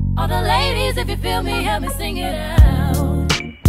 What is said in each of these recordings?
All the ladies, if you feel me, help me sing it out.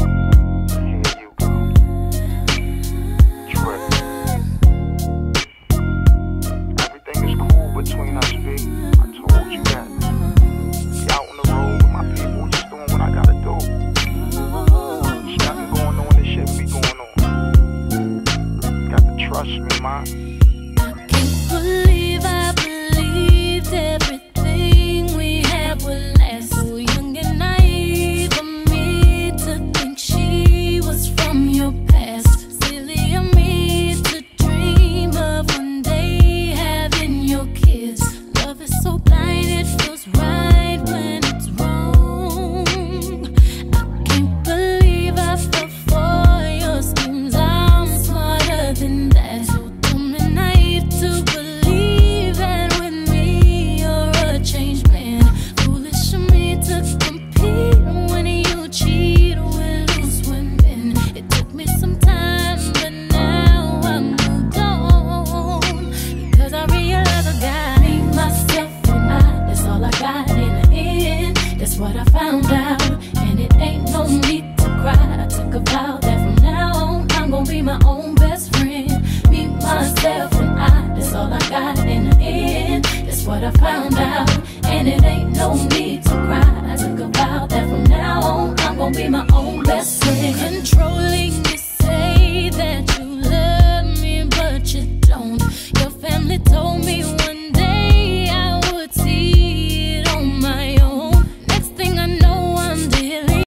Everything is cool between us, B. I told you that. Be out on the road with my people, just doing what I gotta do. There's nothing going on, this shit be going on. Got to trust me, man. I can't believe I believed everything we had would last. So young and naive of me to think she was from your past. Silly of me to dream of one day having your kids. Love is so blind, it feels right when it's wrong. I can't believe I fell for your schemes. I'm smarter than that. So dumb and naive to believe that with me you're a changed man. Foolish of me to compete when you cheat with loose women. It took me some time, but now I'm moved on. Because I realize I got me, myself, and I. That's all I got in the end. That's what I found out. And it ain't no need to cry. I took a vow that